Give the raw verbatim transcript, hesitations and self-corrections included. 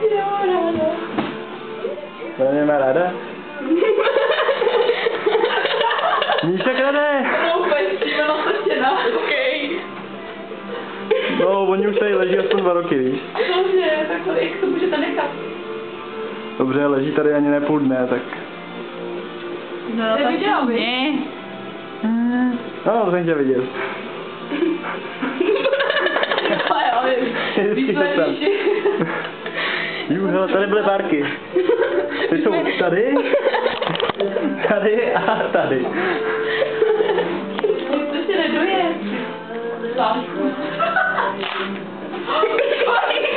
Jo, ráda. To nemá ráda? Míša krade! Roupečíme na stěna. Okej. No, oni už tady leží aspoň dva roky, víš? Dobře, tak to, jak to můžete nechat? Dobře, leží tady ani ne půl dne, tak... No, no, tak viděl, Ne. No, to jsem chtěl vidět. Ale já vím. Vždycky se tam. Jú, hele, tady byly párky. Ty jsou tady, tady a tady. To si nedoje. Lásku.